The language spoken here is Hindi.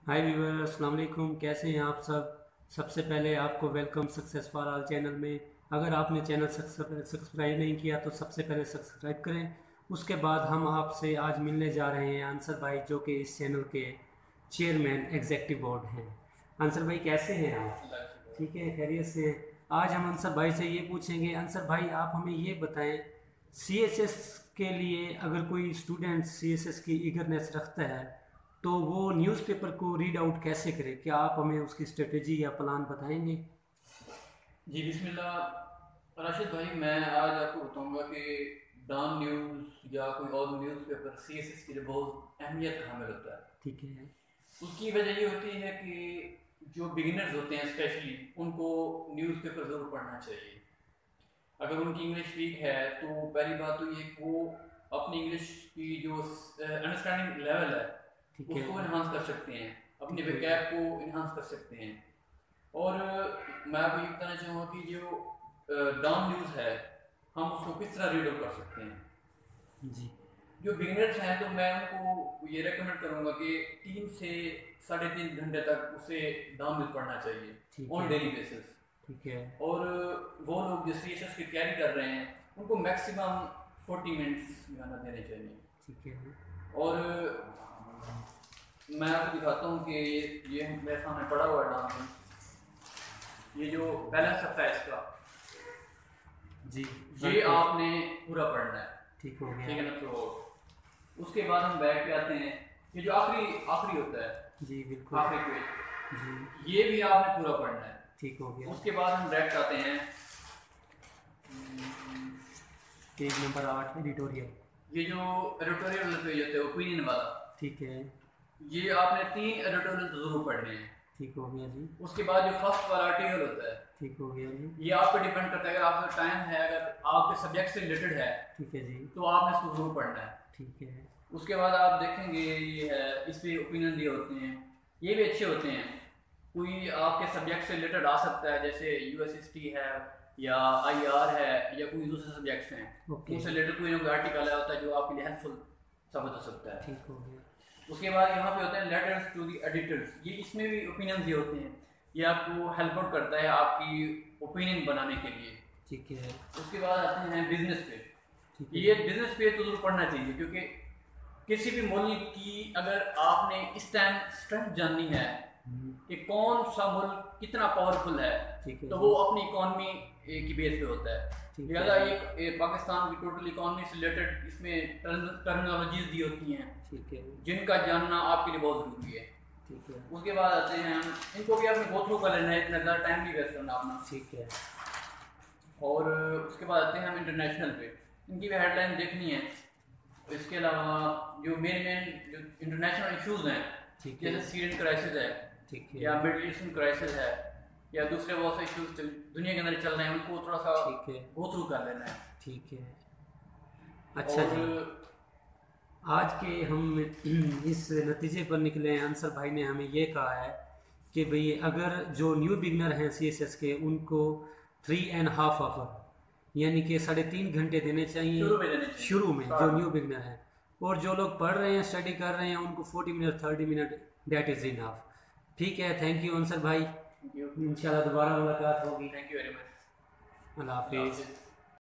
हाय व्यूअर, अस्सलाम वालेकुम। कैसे हैं आप सब? सबसे पहले आपको welcome success for all channel में। अगर आपने चैनल सब्सक्राइब नहीं किया तो सबसे पहले सब्सक्राइब करें। उसके बाद हम आपसे आज मिलने जा रहे हैं अंसर भाई, जो कि इस चैनल के चेयरमैन एग्जेक्टिव बोर्ड हैं। अंसर भाई कैसे हैं आप? ठीक है, खैरियत से हैं। आज हम अंसर भाई से ये पूछेंगे, अंसर भाई आप हमें ये बताएं, सीएसएस के लिए अगर कोई स्टूडेंट सीएसएस की ईगरनेस रखता है तो वो न्यूज़पेपर को रीड आउट कैसे करे? क्या आप हमें उसकी स्ट्रेटेजी या प्लान बताएंगे? जी बिस्मिल्लाह राशिद भाई, मैं आज आपको बताऊंगा कि डॉन न्यूज़ या कोई और न्यूज़पेपर सीएसएस के लिए बहुत अहमियत हामिल होता है। ठीक है। उसकी वजह ये होती है कि जो बिगिनर्स होते हैं स्पेशली उनको न्यूज़पेपर ज़रूर पढ़ना चाहिए। अगर उनकी इंग्लिश वीक है तो पहली बात तो ये कि वो अपनी इंग्लिश की जो अंडरस्टैंडिंग लेवल है ठीक है। उसको इन्हांस कर सकते हैं, अपने ठीक है। वोकैब को इन्हांस कर सकते हैं। और मैं आपको ये बताना चाहूँगा कि जो डाउन न्यूज़ है हम उसको किस तरह रीड आउट कर सकते हैं। जी। जो बिगिनर्स हैं तो मैं उनको ये रेकमेंड करूँगा कि 3 से 3.5 घंटे तक उसे डाउन न्यूज़ पढ़ना चाहिए ऑन डेली बेसिस। ठीक है। और वो लोग जो सीएसएस की तैयारी कर रहे हैं उनको मैक्सिमम 40 मिनट्स गाना देने चाहिए। ठीक है। और मैं आपको दिखाता हूँ कि ये मेरे सामने पड़ा हुआ है डाउन न्यूज़। ये जो बैलेंस ऑफ है इसका जी, ये आपने पूरा पढ़ना है। ठीक हो गया। ठीक है ना? तो उसके बाद हम बैक पे आते हैं। ये जो आखिरी होता है, जी बिल्कुल। आखिरी पेज, जी ये भी आपने पूरा पढ़ना है। ठीक हो गया। उसके बाद हम डायरेक्ट आते हैं पेज नंबर 8 एडिटोरियल। ये जो एडिटोरियल वाला पेज होता है ओपिनियन वाला, ठीक है। ये आपने 3 एडिटोरियल जरूर पढ़ने हैं। ठीक हो गया जी। उसके बाद जो फर्स्ट वाला आर्टिकल होता है, ठीक हो गया जी। ये आप पे डिपेंड करता है। अगर आपका टाइम है, अगर आपके सब्जेक्ट से रिलेटेड है, ठीक है जी। तो आपने इसको जरूर पढ़ना है। ठीक है। उसके बाद आप देखेंगे ये है, इस पे ओपिनियन दिए होते हैं, ये भी अच्छे होते हैं। कोई आपके सब्जेक्ट से रिलेटेड आ सकता है, जैसे यूएसएसटी है या आईआर है या कोई दूसरे सब्जेक्ट्स हैं, उनसे रिलेटेड कोई ना कोई आर्टिकल होता है जो आपके लिए हेल्पफुल साबित हो सकता है। ठीक हो गया। उसके बाद यहाँ पे होते हैं लेटर्स टू द एडिटर्स। ये इसमें भी ओपिनियन दिए होते हैं, ये आपको हेल्प आउट करता है आपकी ओपिनियन बनाने के लिए। ठीक है। उसके बाद आते हैं बिजनेस पे। ठीक है। ये बिजनेस पे तो जरूर पढ़ना चाहिए, क्योंकि किसी भी मुल्क की अगर आपने इस टाइम स्ट्रेंथ जाननी है कि कौन सा मुल्क कितना पावरफुल है, तो वो अपनी इकॉनमी की बेस पे होता है। लिहाजा ये पाकिस्तान की टोटल इकॉनमी से रिलेटेड इसमें टर्मिनोलॉजीज दी होती हैं, ठीक है, जिनका जानना आपके लिए बहुत जरूरी है। ठीक है। उसके बाद आते हैं हम, इनको भी आपने गो थ्रू कर लेना है, इतना ज़्यादा टाइम नहीं वेस्ट करना अपना। ठीक है। और उसके बाद आते हैं हम इंटरनेशनल पे, इनकी भी हेडलाइन देखनी है। इसके अलावा जो मेन जो इंटरनेशनल इश्यूज हैं, जैसे सीरियन क्राइसिस है, ठीक है, या मिडिल ईस्टर्न क्राइसिस है, या दूसरे बहुत से इश्यूज दुनिया के अंदर चल रहे हैं, उनको थोड़ा सा गो थ्रू कर लेना है। ठीक है। अच्छा जी, आज के हम इस नतीजे पर निकले हैं। अंसर भाई ने हमें ये कहा है कि भाई अगर जो न्यू बिगनर हैं सीएसएस के, उनको 3.5 आवर यानी कि 3.5 घंटे देने चाहिए शुरू में जो न्यू बिगनर हैं, और जो लोग पढ़ रहे हैं, स्टडी कर रहे हैं, उनको 40 minute 30 minute that is enough. ठीक है, थैंक यू अंसर भाई। इंशाल्लाह दोबारा मुलाकात होगी। Thank you very much. अल्लाह हाफिज़।